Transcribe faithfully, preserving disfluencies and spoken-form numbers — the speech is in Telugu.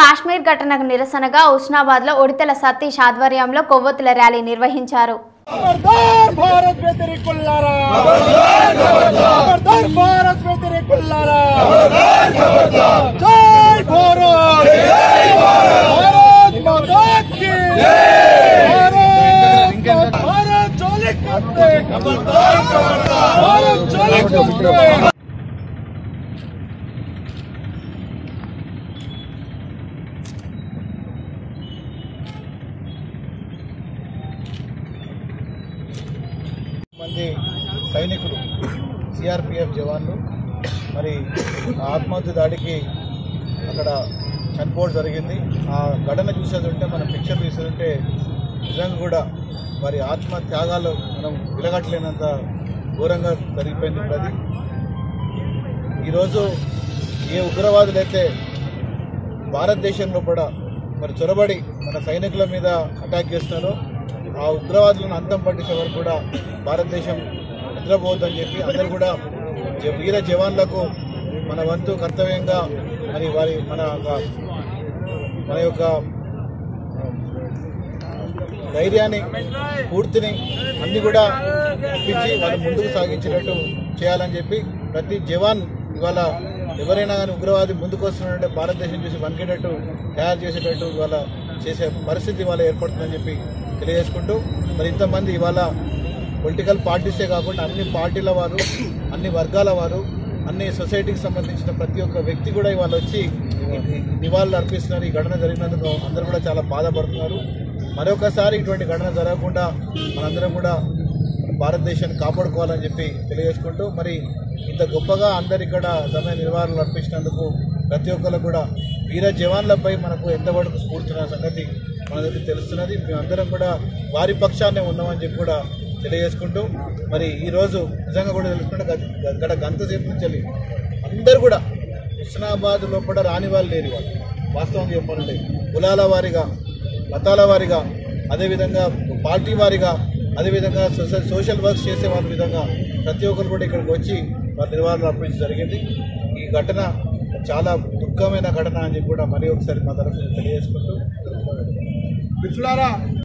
కాశ్మీర్ ఘటనకు నిరసనగా ఉస్నాబాద్ లో ఉడితెల సతీష్ ఆధ్వర్యంలో కొవ్వొత్తుల ర్యాలీ నిర్వహించారు. ఖబర్దార్ భారత్ వ్యతిరేకులారా, ఖబర్దార్ ఖబర్దార్ ఖబర్దార్ భారత్ వ్యతిరేకులారా, ఖబర్దార్ ఖబర్దార్ జై భారత్, జై భారత్, భారత్ మాతా కీ జై, భారత్ భారత్ చోలి కర్తే, ఖబర్దార్ ఖబర్దార్ భారత్ చోలి కర్తే. మంది సైనికులు సిఆర్పిఎఫ్ జవాన్లు మరి ఆత్మహత్య దాడికి అక్కడ చనిపోవడం జరిగింది. ఆ ఘటన చూసేదంటే మనం పిక్చర్ చూసేదంటే నిజంగా కూడా వారి ఆత్మ త్యాగాలు మనం విలగట్లేనంత ఘోరంగా జరిగిపోయింది. ఇప్పుడు అది ఈరోజు ఏ ఉగ్రవాదులైతే భారతదేశంలో కూడా మరి చొరబడి మన సైనికుల మీద అటాక్ చేస్తున్నారో ఆ ఉగ్రవాదులను అంతం పట్టించే వరకు కూడా భారతదేశం నిద్రపోవద్దని చెప్పి అందరూ కూడా వీర జవాన్లకు మన వంతు కర్తవ్యంగా మరి వారి మన మన యొక్క ధైర్యాన్ని పూర్తిని అన్ని కూడా ఇప్పించి వాళ్ళు ముందుకు సాగించేటట్టు చేయాలని చెప్పి ప్రతి జవాన్ ఇవాళ ఎవరైనా కానీ ఉగ్రవాది ముందుకు వస్తున్నారంటే భారతదేశం చూసి వణికేటట్టు తయారు చేసేటట్టు ఇవాళ చేసే పరిస్థితి ఇవాళ ఏర్పడుతుందని చెప్పి తెలియజేసుకుంటూ మరి ఇంతమంది ఇవాళ పొలిటికల్ పార్టీసే కాకుండా అన్ని పార్టీల వారు, అన్ని వర్గాల వారు, అన్ని సొసైటీకి సంబంధించిన ప్రతి ఒక్క వ్యక్తి కూడా ఇవాళ వచ్చి నివాళులు అర్పిస్తున్నారు. ఈ ఘటన జరిగినందుకు అందరూ కూడా చాలా బాధపడుతున్నారు. మరొకసారి ఇటువంటి ఘటన జరగకుండా మనందరం కూడా భారతదేశాన్ని కాపాడుకోవాలని చెప్పి తెలియజేసుకుంటూ మరి ఇంత గొప్పగా అందరు ఇక్కడ సమయ నివాళులు అర్పించినందుకు ప్రతి ఒక్కరు కూడా వీర జవాన్లపై మనకు ఎంతవరకు స్ఫూర్తిన సంగతి మనకు తెలుస్తున్నది. మేమందరం కూడా వారి పక్షాన్నే ఉన్నామని చెప్పి కూడా తెలియజేసుకుంటూ మరి ఈరోజు నిజంగా కూడా తెలుసుకుంటే గత గంటసేపు నుంచి అందరూ కూడా హుస్నాబాద్ లోపల రాని వాళ్ళు లేని వాళ్ళు వాస్తవంగా చెప్పాలంటే కులాల వారిగా, మతాల వారిగా, అదేవిధంగా పార్టీ వారిగా, అదేవిధంగా సోషల్ సోషల్ వర్క్స్ చేసే వాళ్ళ విధంగా ప్రతి ఒక్కరు కూడా ఇక్కడికి వచ్చి వారి నిర్వహణ అర్పించడం జరిగింది. ఈ ఘటన చాలా దుఃఖమైన ఘటన అని చెప్పి కూడా మరి ఒకసారి మా తరఫున తెలియజేసుకుంటూ మిత్రులారా